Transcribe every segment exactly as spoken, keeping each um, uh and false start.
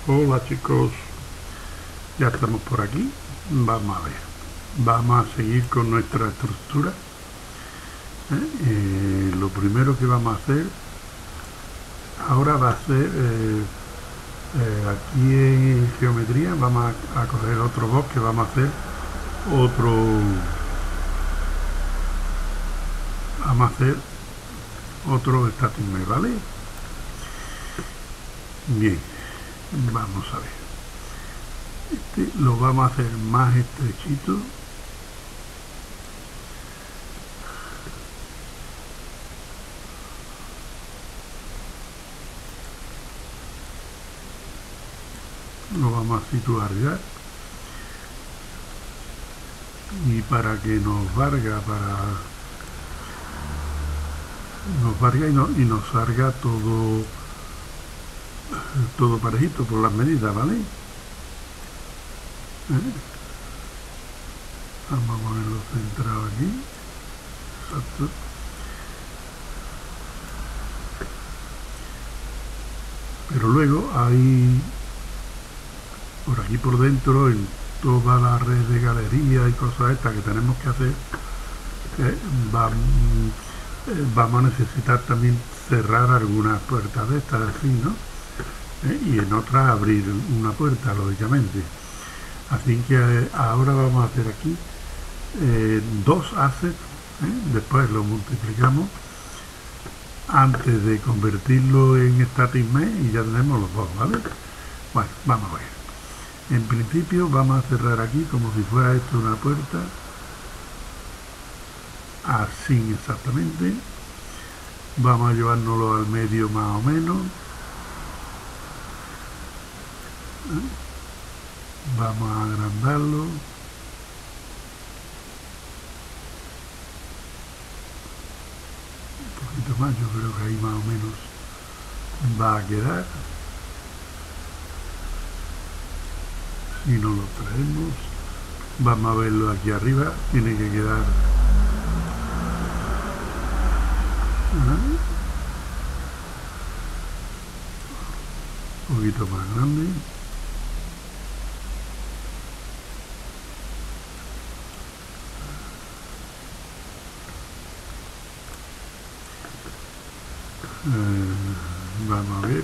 Hola chicos, ya estamos por aquí. Vamos a ver, vamos a seguir con nuestra estructura. ¿Eh? Eh, lo primero que vamos a hacer ahora va a ser eh, eh, aquí en geometría vamos a, a coger otro box que vamos a hacer otro vamos a hacer otro static mesh, ¿vale? Bien, vamos a ver. Este lo vamos a hacer más estrechito. Lo vamos a situar ya. Y para que nos valga, para nos valga y, no, y nos salga todo todo parejito por las medidas, ¿vale? ¿Eh? Vamos a ponerlo centrado aquí. Exacto. Pero luego hay por aquí por dentro, en toda la red de galerías y cosas estas que tenemos que hacer, eh, va, eh, vamos a necesitar también cerrar algunas puertas de estas, así, ¿no? Eh, y en otras abrir una puerta, lógicamente. Así que eh, ahora vamos a hacer aquí eh, dos assets, ¿eh? Después lo multiplicamos antes de convertirlo en static mesh y ya tenemos los dos, ¿vale? Bueno, vamos a ver. En principio vamos a cerrar aquí como si fuera esto una puerta, así exactamente. Vamos a llevárnoslo al medio más o menos. ¿Eh? Vamos a agrandarlo. Un poquito más, yo creo que ahí más o menos va a quedar. Si no lo traemos, vamos a verlo aquí arriba, tiene que quedar ¿eh? un poquito más grande. Eh, vamos a ver.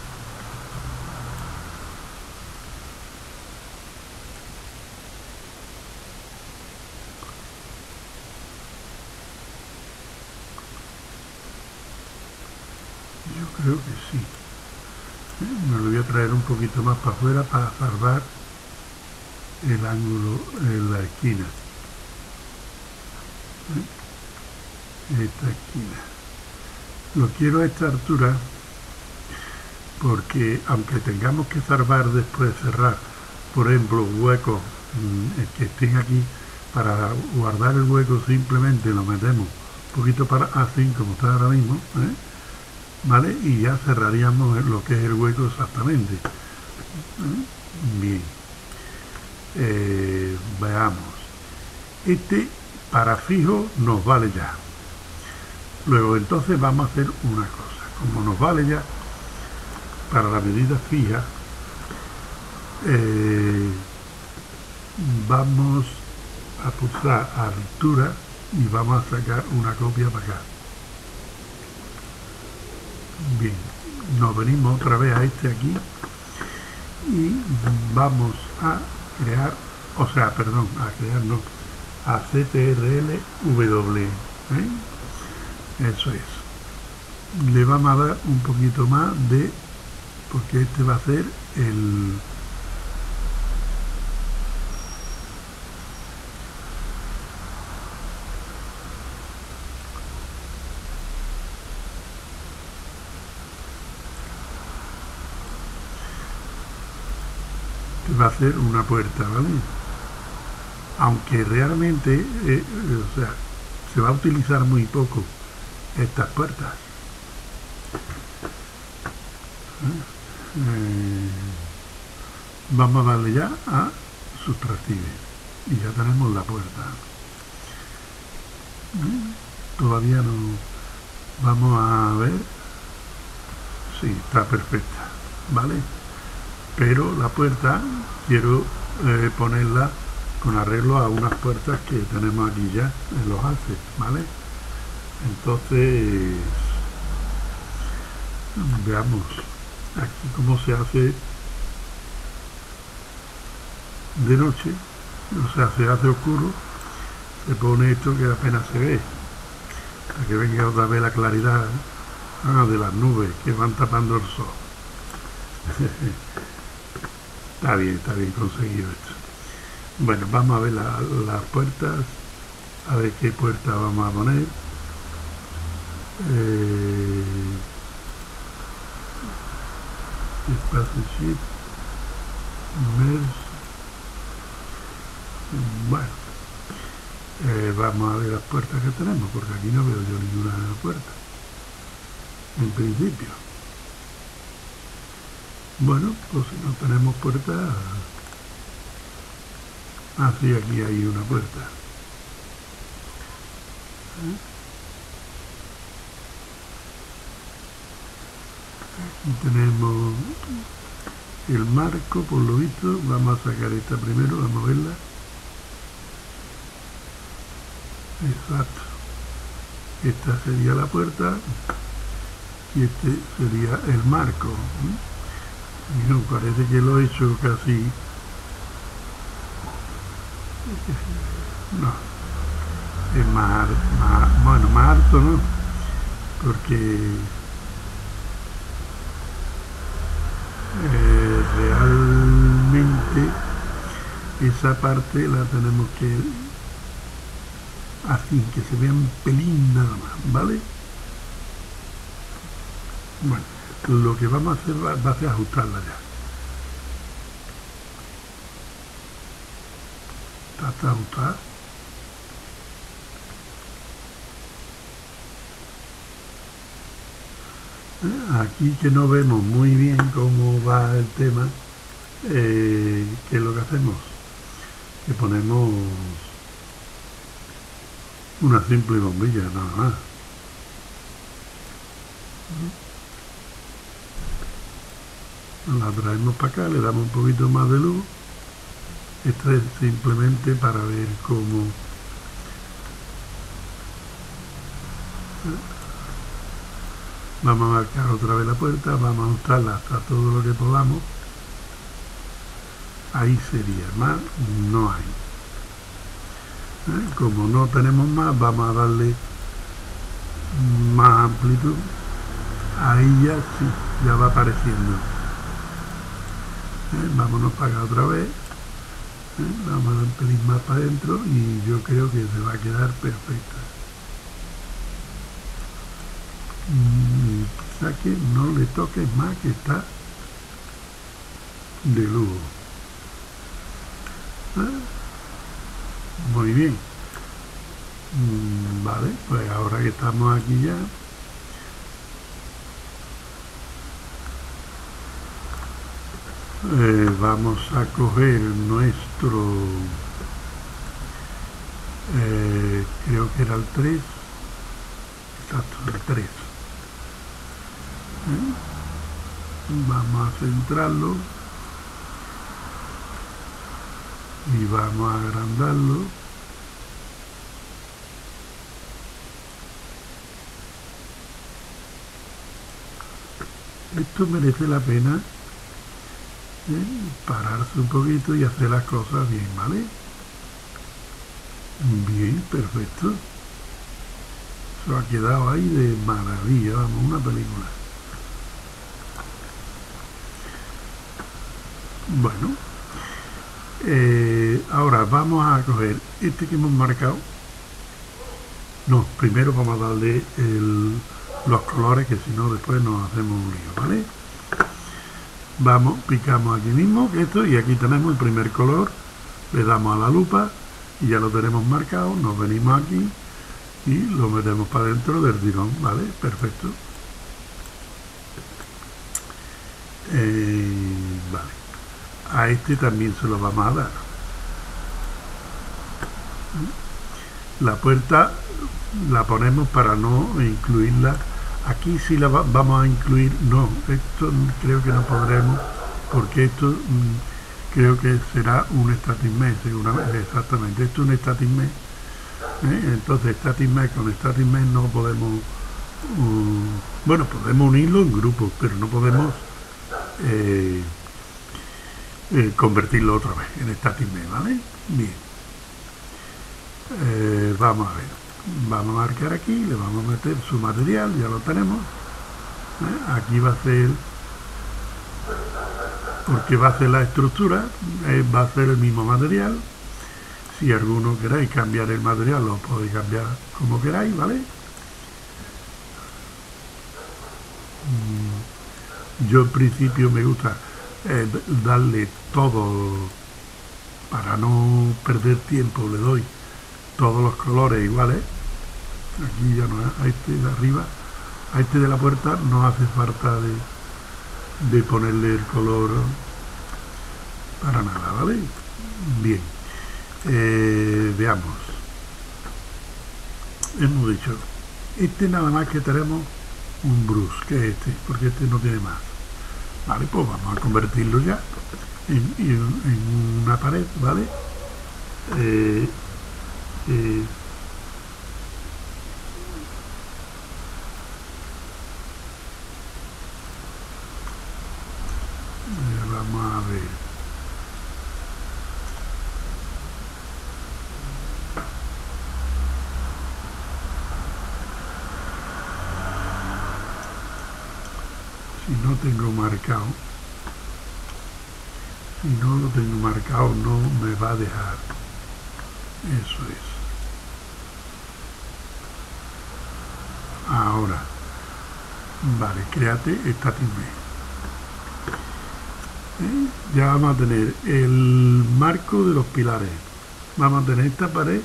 Yo creo que sí. ¿Eh? Me lo voy a traer un poquito más para afuera para salvar el ángulo en la esquina. ¿Eh? Esta esquina. Lo quiero a esta altura porque aunque tengamos que salvar después de cerrar, por ejemplo, huecos mmm, que estén aquí, para guardar el hueco simplemente lo metemos un poquito para así como está ahora mismo, ¿eh? ¿Vale? Y ya cerraríamos lo que es el hueco exactamente. ¿Eh? Bien. Eh, veamos. Este para fijo nos vale ya. Luego entonces vamos a hacer una cosa. Como nos vale ya para la medida fija, eh, vamos a pulsar altura y vamos a sacar una copia para acá. Bien, nos venimos otra vez a este aquí y vamos a crear, o sea, perdón, a crear no, a C T R L W, ¿eh? Eso es. Le vamos a dar un poquito más de, porque este va a ser el va a ser una puerta, ¿vale? Aunque realmente eh, eh, o sea, se va a utilizar muy poco estas puertas. Eh, vamos a darle ya a sustractive y ya tenemos la puerta. ¿Eh? Todavía no. Vamos a ver. Sí, está perfecta, ¿vale? pero la puerta quiero eh, ponerla con arreglo a unas puertas que tenemos aquí ya en los haces, ¿vale? Entonces veamos aquí cómo se hace de noche, o sea, se hace oscuro, se pone esto que apenas se ve, para que venga otra vez la claridad ah, de las nubes que van tapando el sol. Está bien, está bien conseguido esto. Bueno, vamos a ver la, las puertas, a ver qué puerta vamos a poner. Eh, espacio shift, merge. Bueno, eh, vamos a ver las puertas que tenemos, porque aquí no veo yo ninguna puerta en principio. Bueno, pues si no tenemos puerta, así ah, aquí hay una puerta. ¿Eh? Aquí tenemos el marco, por lo visto. Vamos a sacar esta primero, vamos a verla. Exacto. Esta sería la puerta y este sería el marco. Y no, parece que lo he hecho casi. No, es más, más bueno, más alto, ¿no? Porque eh, realmente esa parte la tenemos que así, que se vea un pelín nada más, ¿vale? Bueno, lo que vamos a hacer va, va a ser ajustarla ya. Está, está ajustada. Aquí que no vemos muy bien cómo va el tema, eh, ¿qué es lo que hacemos? Que ponemos una simple bombilla, nada más. La traemos para acá, le damos un poquito más de luz. Esto es simplemente para ver cómo vamos a marcar otra vez la puerta, vamos a ajustarla hasta todo lo que podamos. Ahí sería, más no hay. ¿Eh? Como no tenemos más, vamos a darle más amplitud. Ahí ya sí, ya va apareciendo. ¿Eh? Vámonos para acá otra vez. ¿Eh? Vamos a dar un pelín más para adentro y yo creo que se va a quedar perfecta. Mm, quizá que no le toques más, que está de lujo. ¿Eh? Muy bien. Mm, vale, pues ahora que estamos aquí ya, eh, vamos a coger nuestro, eh, creo que era el tres, exacto, el tres. ¿Eh? Vamos a centrarlo y vamos a agrandarlo. Esto merece la pena ¿eh? pararse un poquito y hacer las cosas bien, ¿vale? Bien, perfecto. Eso ha quedado ahí de maravilla, vamos, una película. Bueno, eh, ahora vamos a coger este que hemos marcado. No, primero vamos a darle el, los colores, que si no después nos hacemos un lío, ¿vale? Vamos, picamos aquí mismo esto y aquí tenemos el primer color, le damos a la lupa y ya lo tenemos marcado, nos venimos aquí y lo metemos para dentro del tirón, ¿vale? Perfecto. Eh, vale. A este también se lo vamos a dar. La puerta la ponemos para no incluirla. Aquí sí la va, vamos a incluir. No, esto creo que no podremos porque esto mmm, creo que será un static mesh, seguramente, exactamente, esto es un static mesh, ¿eh? Entonces static mesh con static mesh no podemos, uh, bueno, podemos unirlo en grupos, pero no podemos eh, eh, convertirlo otra vez en static mesh, ¿vale? Bien, eh, vamos a ver, vamos a marcar aquí, le vamos a meter su material, ya lo tenemos, ¿eh? Aquí va a ser, porque va a ser la estructura, eh, va a ser el mismo material. Si alguno queráis cambiar el material, lo podéis cambiar como queráis, ¿vale? Yo en principio me gusta eh, darle todo, para no perder tiempo, le doy todos los colores iguales. Aquí ya no, a este de arriba, a este de la puerta no hace falta de, de ponerle el color para nada, ¿vale? Bien, eh, veamos. Hemos dicho, este nada más que tenemos un brush, que es este, porque este no tiene más. Vale, pues vamos a convertirlo ya en, en, en una pared, ¿vale? Eh, eh, vamos a ver. Si no tengo marcado, si no lo tengo marcado, no me va a dejar. Eso es. Ahora, vale, créate static mesh. ¿Eh? Ya vamos a tener el marco de los pilares. Vamos a tener esta pared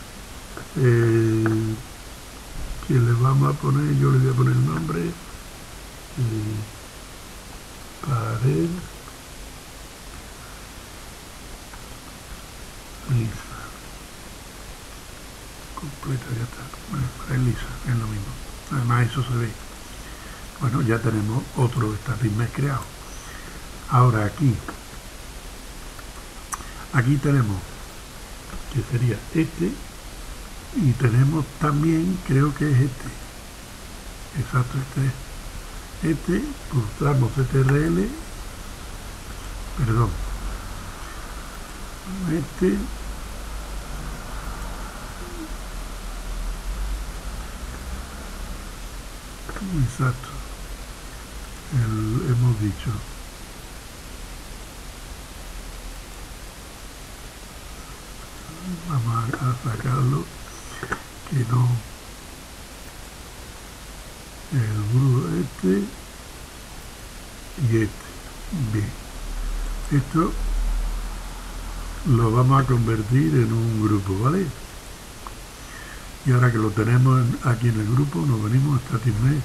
eh, que le vamos a poner, yo le voy a poner el nombre eh, pared lisa completa, ya está. Bueno, pared lisa, es lo mismo, además eso se ve. Bueno, ya tenemos otro static mesh creado. Ahora aquí aquí tenemos que sería este, y tenemos también, creo que es este, exacto, este es este, pulsamos C T R L, perdón, este, exacto, el, hemos dicho, vamos a sacarlo, que no, el brush este y este. Bien, esto lo vamos a convertir en un grupo, ¿vale? Y ahora que lo tenemos en, aquí en el grupo, nos venimos a static mesh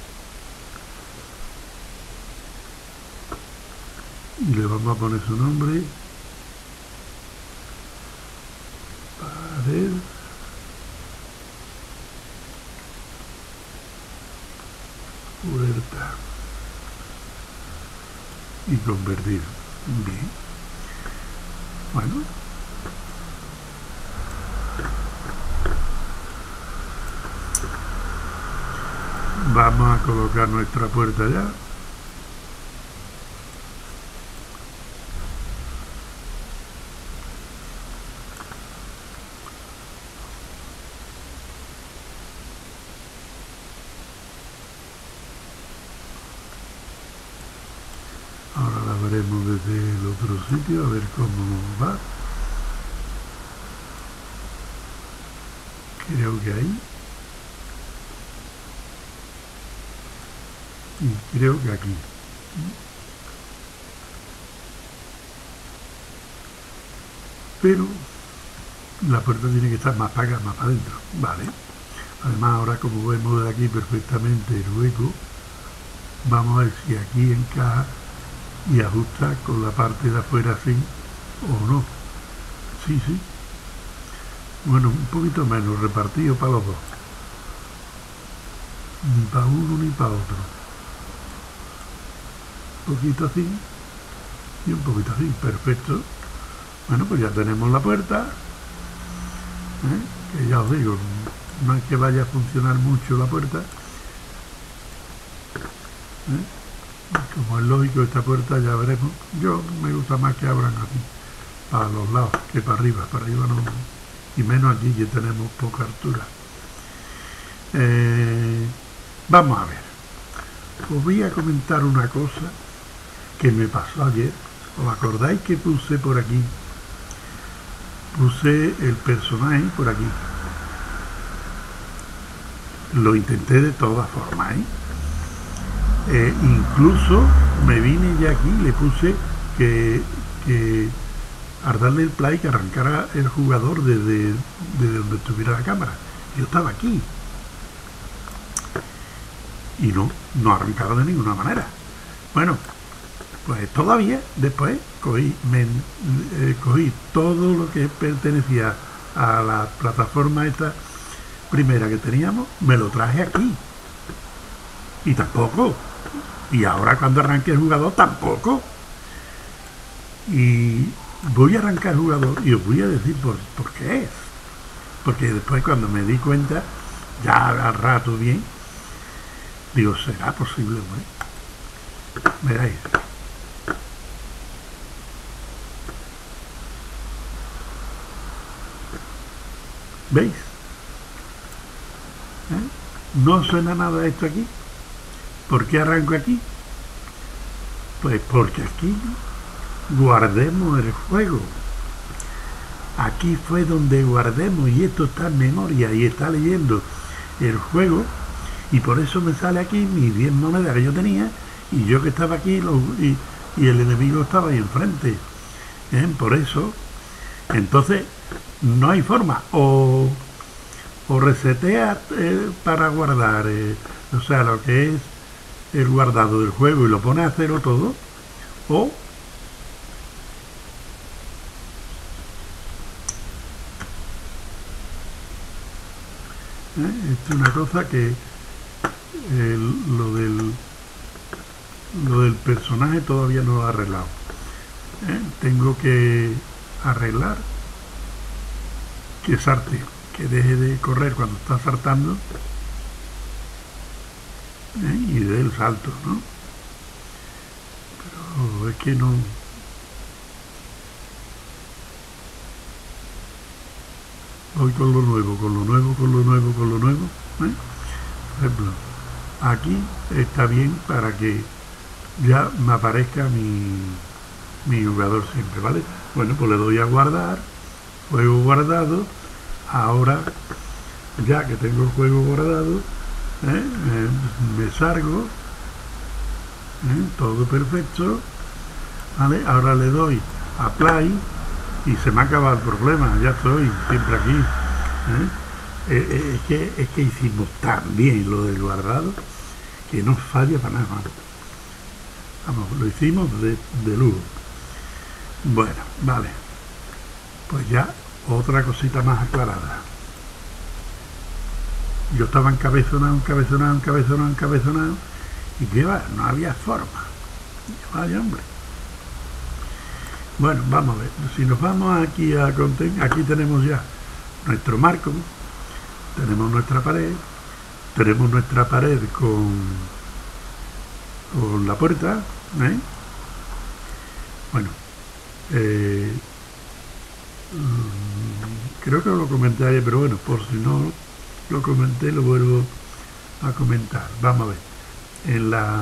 y le vamos a poner su nombre, pared puerta, y convertir. Bien, bueno, vamos a colocar nuestra puerta ya. Ahora la veremos desde el otro sitio, a ver cómo va. Creo que ahí. Y creo que aquí. Pero la puerta tiene que estar más para acá, más para adentro. Vale. Además, ahora como vemos de aquí perfectamente el hueco, vamos a ver si aquí encaja y ajusta con la parte de afuera así o no. Sí, sí. Bueno, un poquito menos, repartido para los dos. Ni para uno ni para otro. Un poquito así y un poquito así, perfecto. Bueno, pues ya tenemos la puerta, ¿eh? Que ya os digo, no es que vaya a funcionar mucho la puerta, ¿eh? Como es lógico, esta puerta ya veremos. Yo me gusta más que abran así para los lados que para arriba, para arriba no, y menos aquí que tenemos poca altura. Eh, vamos a ver, os voy a comentar una cosa que me pasó ayer. ¿Os acordáis que puse por aquí? Puse el personaje por aquí. Lo intenté de todas formas, ¿eh? Eh, incluso me vine ya aquí, le puse que, que al darle el play que arrancara el jugador desde, desde donde estuviera la cámara. Yo estaba aquí y no, no arrancaba de ninguna manera. Bueno, pues todavía después cogí, me, eh, cogí todo lo que pertenecía a la plataforma esta primera que teníamos, me lo traje aquí y tampoco. Y ahora cuando arranque el jugador tampoco. Y voy a arrancar el jugador y os voy a decir por, por qué es. Porque después cuando me di cuenta, ya al rato bien, digo, ¿será posible? Bueno, veréis. ¿Veis? ¿Eh? No suena nada esto aquí. ¿Por qué arranco aquí? Pues porque aquí guardemos el juego. Aquí fue donde guardemos y esto está en memoria y está leyendo el juego y por eso me sale aquí mis diez monedas que yo tenía y yo que estaba aquí lo, y, y el enemigo estaba ahí enfrente. ¿Eh? Por eso, entonces no hay forma. O, o resetea eh, para guardar, eh, o sea, lo que es el guardado del juego y lo pone a cero todo, o ¿eh? Esto es una cosa que el, lo del lo del personaje todavía no lo he arreglado. ¿Eh? Tengo que arreglar que sarte, que deje de correr cuando está saltando. ¿Eh? Y del salto, ¿no? Pero es que no. Voy con lo nuevo, con lo nuevo, con lo nuevo, con lo nuevo. ¿Eh? Por ejemplo, aquí está bien para que ya me aparezca mi, mi jugador siempre, ¿vale? Bueno, pues le doy a guardar, juego guardado. Ahora, ya que tengo el juego guardado, ¿Eh? Eh, me salgo, ¿eh? Todo perfecto, ¿vale? Ahora le doy a play y se me acaba el problema, ya estoy siempre aquí. ¿Eh? Eh, eh, es, que, es que hicimos tan bien lo del guardado que no falla para nada. Vamos, lo hicimos de, de lujo. Bueno, vale, pues ya otra cosita más aclarada. Yo estaba encabezonado, encabezonado, encabezonado, encabezonado, y que va, no había forma. Vaya hombre. Bueno, vamos a ver. Si nos vamos aquí a content, aquí tenemos ya nuestro marco, tenemos nuestra pared, tenemos nuestra pared con, con la puerta, ¿eh? Bueno, eh, creo que lo comenté ayer, pero bueno, por si no lo comenté, lo vuelvo a comentar. Vamos a ver, en la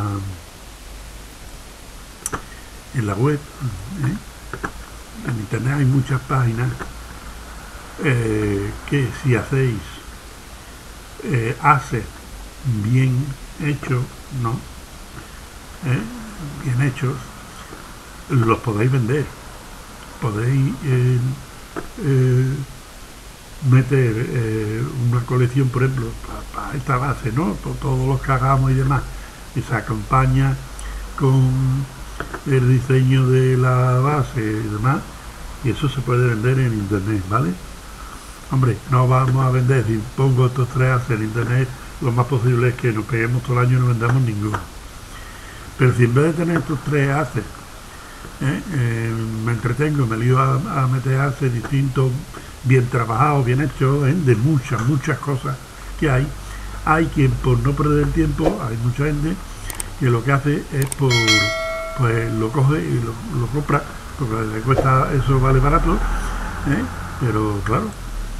en la web, ¿eh? En internet hay muchas páginas eh, que si hacéis eh, hace bien hecho, ¿no? ¿Eh? Bien hechos, los podéis vender, podéis eh, eh, meter eh, una colección, por ejemplo, para pa esta base, ¿no? Por todos los que hagamos y demás, y se acompaña con el diseño de la base y demás, y eso se puede vender en internet, ¿vale? Hombre, no vamos a vender, si pongo estos tres haces en internet, lo más posible es que nos peguemos todo el año y no vendamos ninguno. Pero si en vez de tener estos tres haces, ¿eh? Eh, me entretengo, me lío a, a meterse distintos, bien trabajados, bien hechos, ¿eh? De muchas, muchas cosas que hay. Hay quien, por no perder el tiempo, hay mucha gente que lo que hace es por, pues lo coge y lo, lo compra, porque le cuesta, eso vale barato, ¿eh? Pero claro,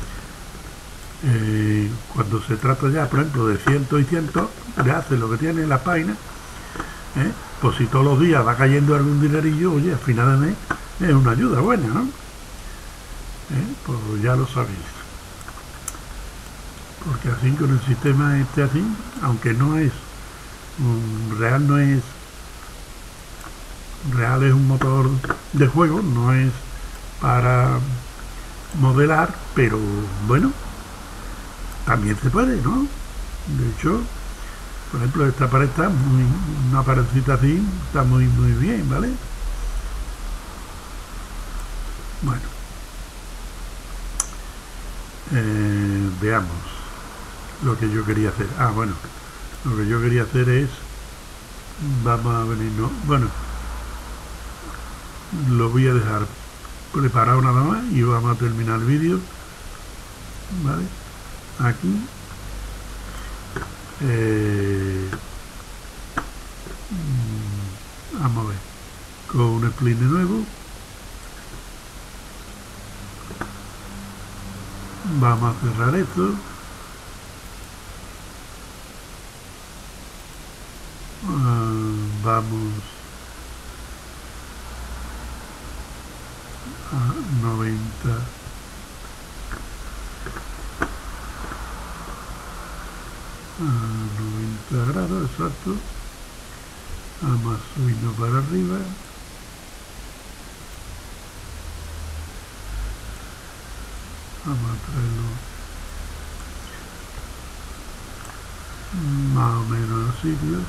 eh, cuando se trata ya, por ejemplo, de cientos y cientos, le hace lo que tiene en la página, ¿eh? Pues si todos los días va cayendo algún dinerillo, oye, al final de mes es una ayuda buena, ¿no? ¿Eh? Pues ya lo sabéis. Porque así con el sistema este así, aunque no es um, real, no es real, es un motor de juego, no es para modelar, pero bueno, también se puede, ¿no? De hecho, por ejemplo, esta pared está muy, una paredcita así, está muy muy bien, ¿vale? Bueno, eh, veamos lo que yo quería hacer. Ah, bueno, lo que yo quería hacer es, vamos a venir, no, bueno, lo voy a dejar preparado nada más y vamos a terminar el vídeo, ¿vale? Aquí eh, vamos a ver, con un split de nuevo vamos a cerrar esto, uh, vamos a noventa, a noventa grados exacto, vamos a subirlo para arriba, vamos a traerlo más o menos al sitio.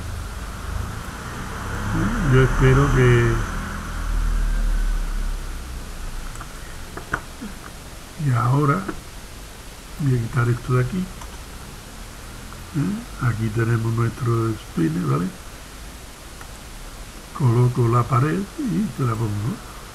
Yo espero que y ahora voy a quitar esto de aquí, ¿eh? Aquí tenemos nuestro spinner, ¿vale? Coloco la pared y se la pongo,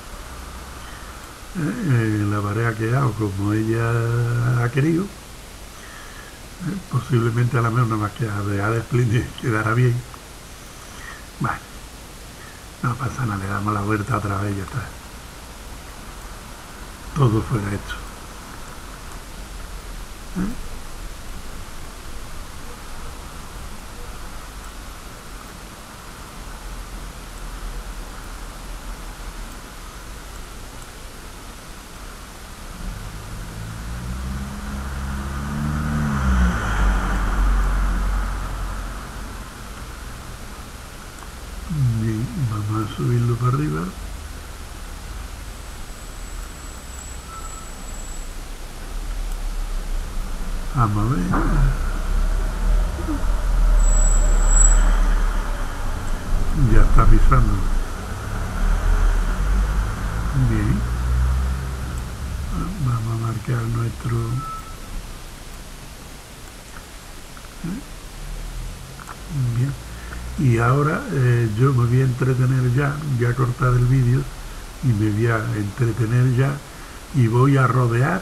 ¿eh? Eh, la pared ha quedado como ella ha querido, ¿eh? Posiblemente a la mejor nada más que a de spinner quedará bien. Bueno, no pasa nada, le damos la vuelta otra vez y ya está. Todo fuera hecho. ¿Eh? Y vamos a subirlo para arriba. Vamos a ver. Ya está pisando. Bien. Vamos a marcar nuestro... Bien. Y ahora eh, yo me voy a entretener ya, voy a cortar el vídeo y me voy a entretener ya y voy a rodear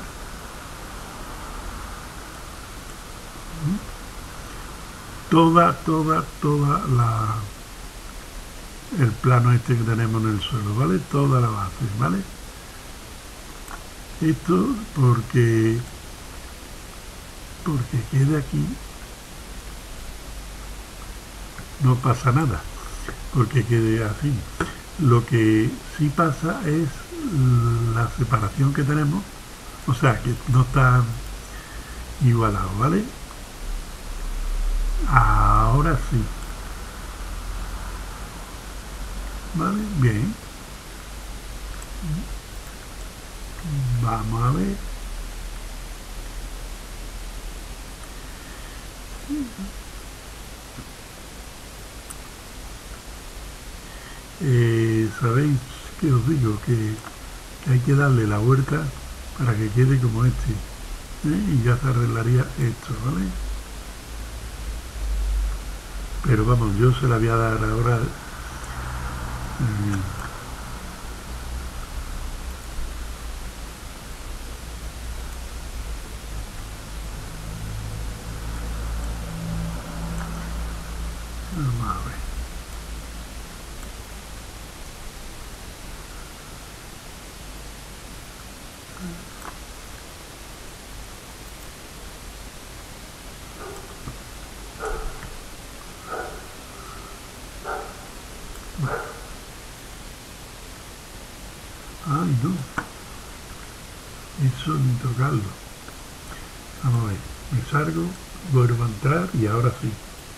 toda, toda, toda la el plano este que tenemos en el suelo, ¿vale? Toda la base, ¿vale? Esto porque porque quede aquí no pasa nada, porque quede así. Lo que sí pasa es la separación que tenemos, o sea que no está igualado, ¿vale? Ahora sí. ¿Vale? Bien. Vamos a ver. Eh, Sabéis que os digo que, que hay que darle la vuelta para que quede como este, ¿eh? Y ya se arreglaría esto, ¿vale? Pero vamos, yo se la voy a dar ahora. Eh, Ay, no. Eso ni tocarlo. Vamos a ver. Me salgo, vuelvo a entrar y ahora sí.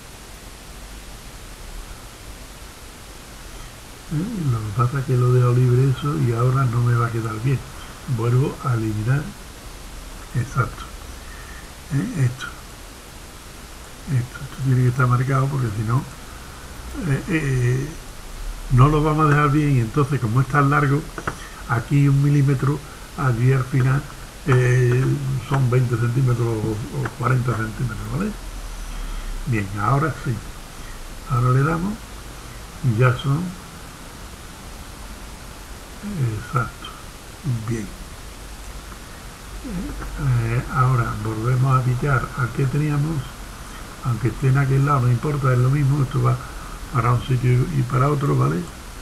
¿Eh? Lo que pasa es que lo dejo libre eso y ahora no me va a quedar bien. Vuelvo a eliminar. Exacto. ¿Eh? Esto. Esto. Esto tiene que estar marcado porque si no... Eh, eh, no lo vamos a dejar bien y entonces como es tan largo, aquí un milímetro, allí al final eh, son veinte centímetros o cuarenta centímetros, ¿vale? Bien, ahora sí, ahora le damos y ya son, exacto, bien. Eh, ahora volvemos a picar al que teníamos, aunque esté en aquel lado, no importa, es lo mismo, esto va para un sitio y para otro, ¿vale?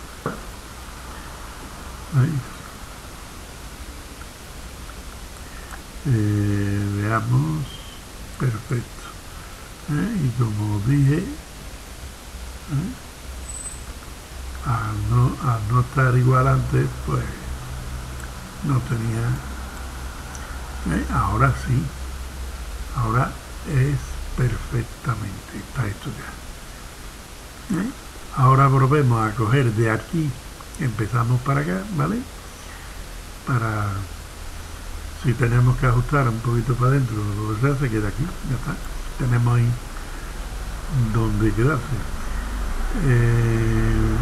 Ahí. Eh, veamos, perfecto. ¿Eh? Y como dije, ¿eh? al, no, al no estar igual antes, pues no tenía... ¿Eh? Ahora sí, ahora es perfectamente, está hecho ya. ¿Eh? Ahora volvemos a coger de aquí, empezamos para acá, ¿vale? Para, si tenemos que ajustar un poquito para adentro, lo que sea, se queda aquí, ya está. Tenemos ahí donde quedarse. Eh,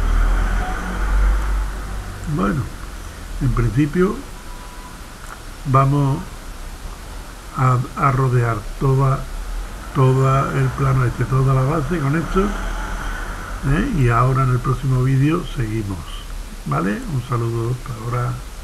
bueno, en principio vamos a, a rodear toda, toda el plano este, toda la base con esto. ¿Eh? Y ahora en el próximo vídeo seguimos, ¿vale? Un saludo hasta ahora.